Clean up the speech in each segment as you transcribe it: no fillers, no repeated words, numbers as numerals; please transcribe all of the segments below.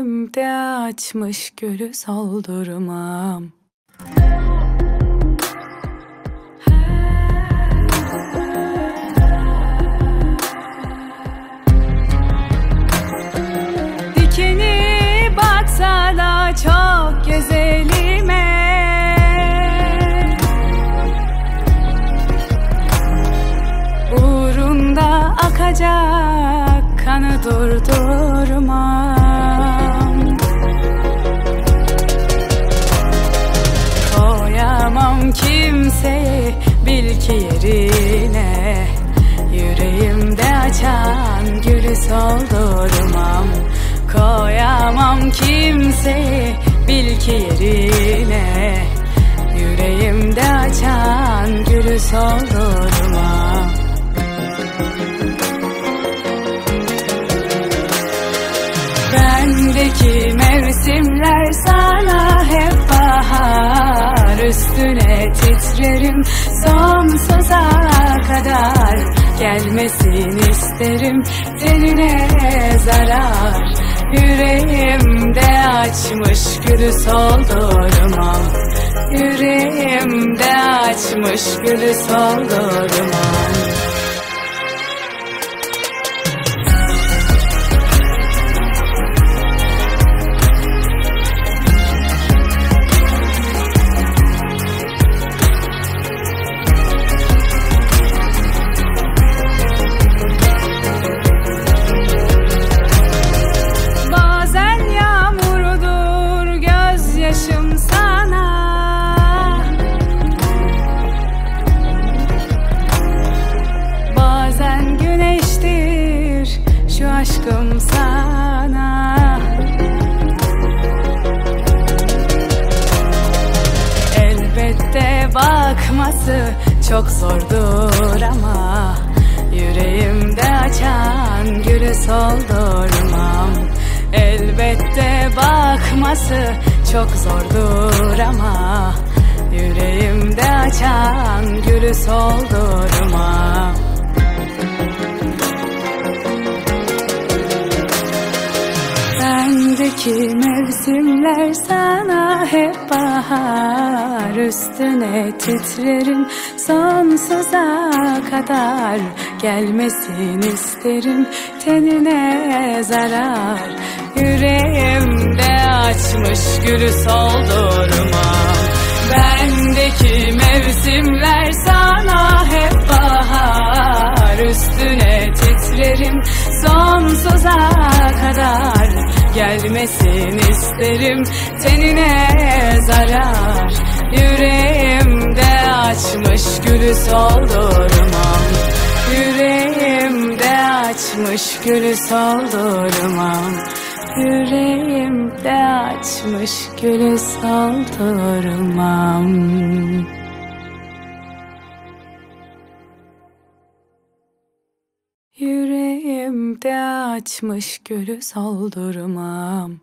Yüreğimde açmış gülü soldurmam. Dikeni batsa da çok güzelime, uğrunda akacak kanı durdurmam. Koyamam kimseyi bil ki yerine, yüreğimde açan gülü soldurmam. Koyamam kimseyi bil ki yerine, yüreğimde açan gülü soldurmam. Bendeki mevsimler sana hep bahar, üstüne titrerim sonsuza kadar. Gelmesin isterim tenine zarar, yüreğimde açmış gülü soldurmam. Yüreğimde açmış gülü soldurmam. Aşkım sana elbette bakması çok zordur ama yüreğimde açan gülü soldurmam. Elbette bakması çok zordur ama yüreğimde açan gülü soldurmam. Bendeki mevsimler sana hep bahar, üstüne titrerim sonsuza kadar. Gelmesin isterim tenine zarar, yüreğimde açmış gülü soldurmam. Bendeki mevsimler sana hep bahar, üstüne titrerim sonsuza kadar. Gelmesin isterim tenine zarar, yüreğimde açmış gülü soldurmam. Yüreğimde açmış gülü soldurmam. Yüreğimde açmış gülü soldurmam. Yüreğimde açmış gülü soldurmam.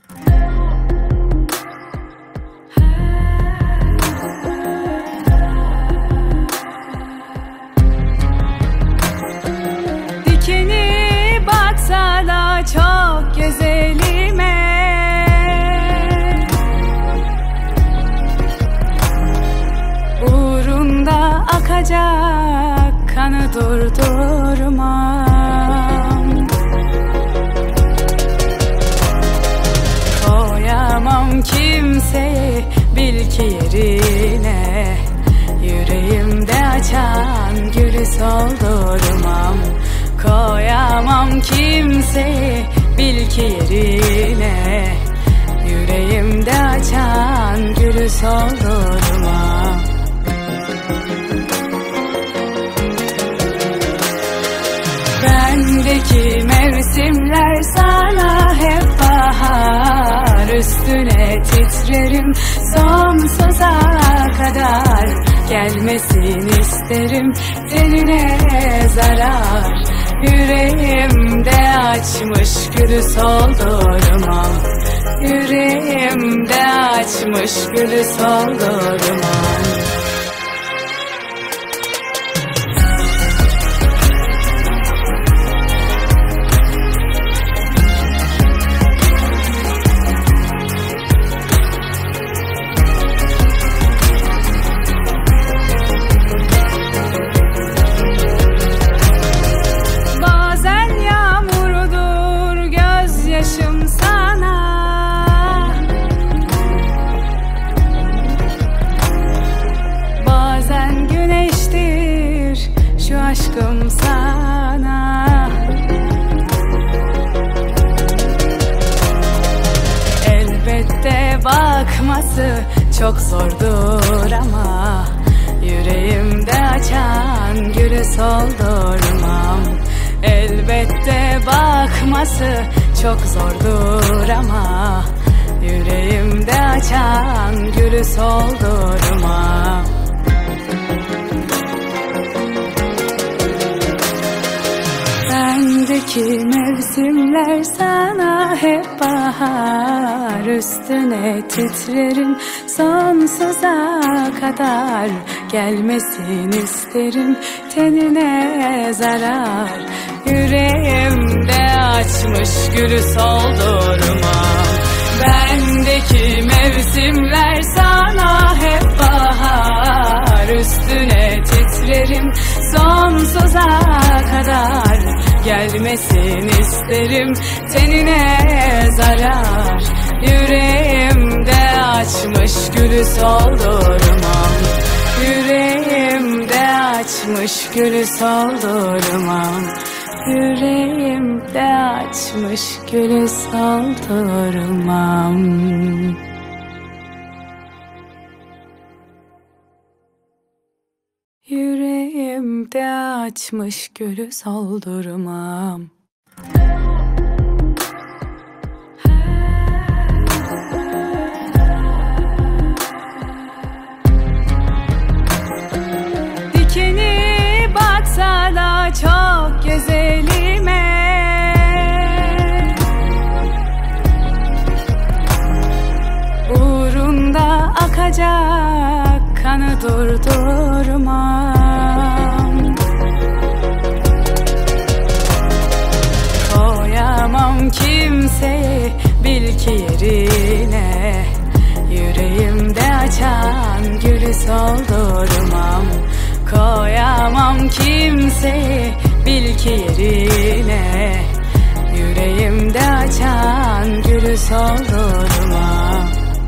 Dikeni batsa da çok güzelime, uğrunda akacak kanı durdurmam. Koyamam kimseyi bil ki yerine, yüreğimde açan gülü soldurmam. Koyamam kimseyi bil ki yerine, yüreğimde açan gülü soldurmam. Bendeki mevsimler sana hep bahar, üstüne titrerim sonsuza kadar. Gelmesin isterim tenine zarar, yüreğimde açmış gülü soldurmam. Yüreğimde açmış gülü soldurmam. bakması çok zordur ama yüreğimde açan gülü soldurmam. Elbette bakması çok zordur ama yüreğimde açan gülü soldurmam. Bendeki mevsimler sana hep bahar, üstüne titrerim sonsuza kadar. Gelmesin isterim tenine zarar, yüreğimde açmış gülü soldurmam. Bendeki mevsimler sana hep bahar, üstüne titrerim sonsuza kadar. Gelmesin isterim tenine zarar, yüreğimde açmış gülü soldurmam. Yüreğimde açmış gülü soldurmam. Yüreğimde açmış gülü soldurmam. Yüreğimde açmış gülü soldurmam. Dikeni batsa da çok güzelime, uğrunda akacak kanı durdurmam. Koyamam kimseyi bil ki yerine, yüreğimde açan gülü soldurmam. Koyamam kimseyi bil ki yerine, yüreğimde açan gülü soldurmam.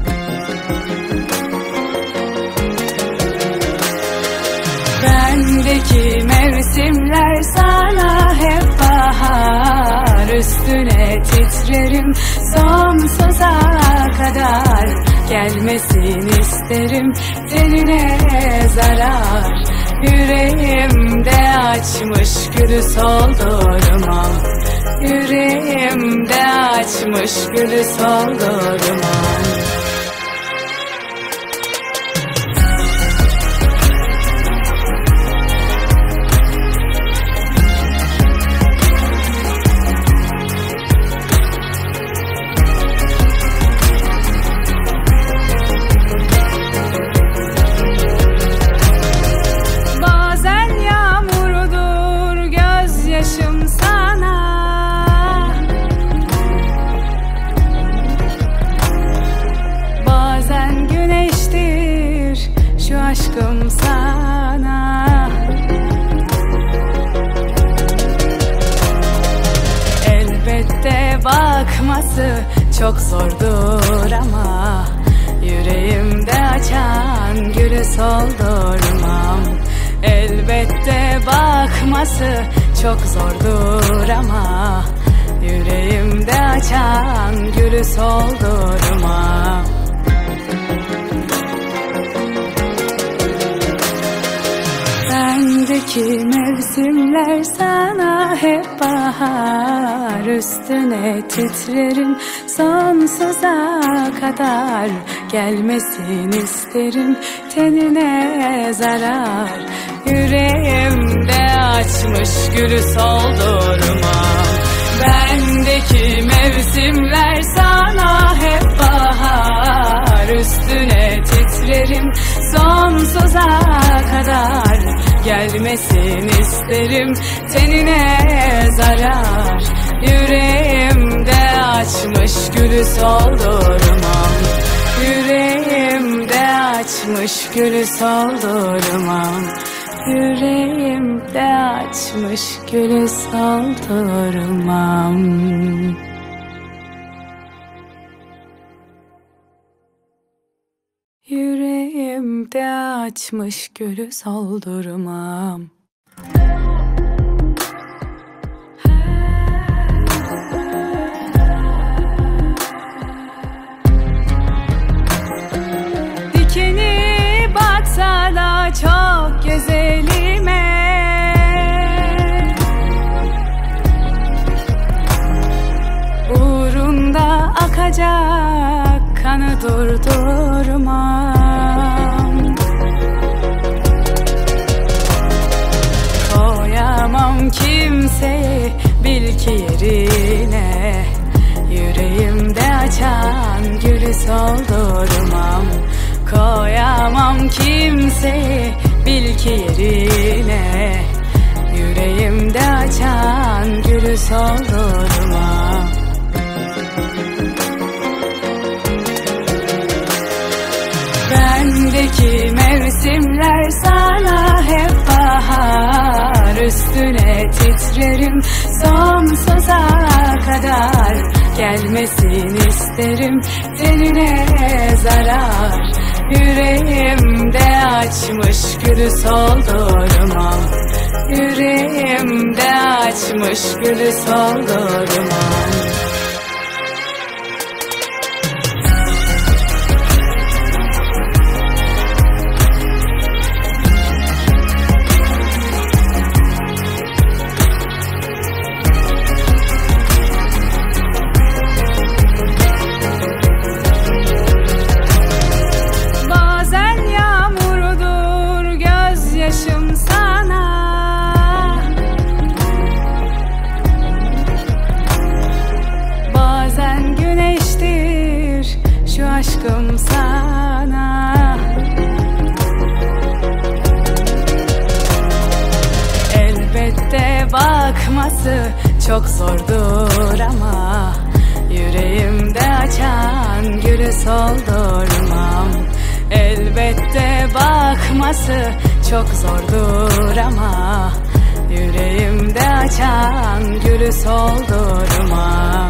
Bendeki mevsimler sana hep bahar, üstüne titrerim sonsuza kadar. Gelmesin isterim tenine zarar, yüreğimde açmış gülü soldurmam. Yüreğimde açmış gülü soldurmam. Aşkım sana elbette bakması çok zordur ama yüreğimde açan gülü soldurmam. Elbette bakması çok zordur ama yüreğimde açan gülü soldurmam. Bendeki mevsimler sana hep bahar, üstüne titrerim sonsuza kadar. Gelmesin isterim tenine zarar, yüreğimde açmış gülü soldurmam. Bendeki mevsimler sana hep bahar, üstüne titrerim sonsuza kadar. Gelmesin isterim tenine zarar, yüreğimde açmış gülü soldurmam. Yüreğimde açmış gülü soldurmam. Yüreğimde açmış gülü soldurmam. Yüreğimde açmış gülü soldurmam. akacak kanı durdurmam. Koyamam kimseyi bil ki yerine, yüreğimde açan gülü soldurmam. Koyamam kimseyi bil ki yerine, yüreğimde açan gülü soldurmam. Bendeki mevsimler sana hep bahar, üstüne titrerim sonsuza kadar. Gelmesin isterim tenine zarar, yüreğimde açmış gülü soldurmam. Yüreğimde açmış gülü soldurmam. Yaşım sana, bazen güneştir şu aşkım sana. Elbette bakması çok zordur ama yüreğimde açan gülü soldurmam. Elbette bakması çok zordur ama yüreğimde açan gülü soldurmam.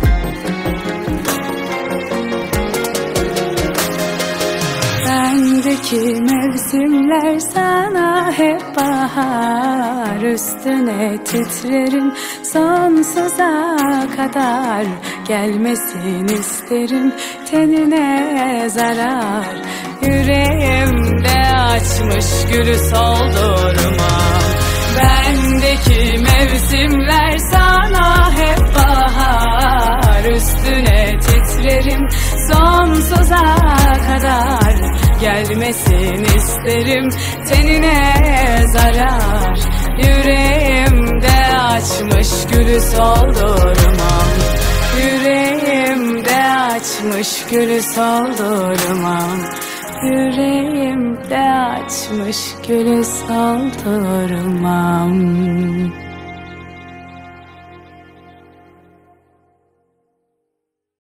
Bendeki mevsimler sana hep bahar, üstüne titrerim sonsuza kadar. Gelmesin isterim tenine zarar, yüreğimde açmış gülü soldurmam. Bendeki mevsimler sana hep bahar, üstüne titrerim sonsuza kadar. Gelmesin isterim tenine zarar, yüreğimde açmış gülü soldurmam. Yüreğimde açmış gülü soldurmam. Yüreğimde açmış gülü soldurmam.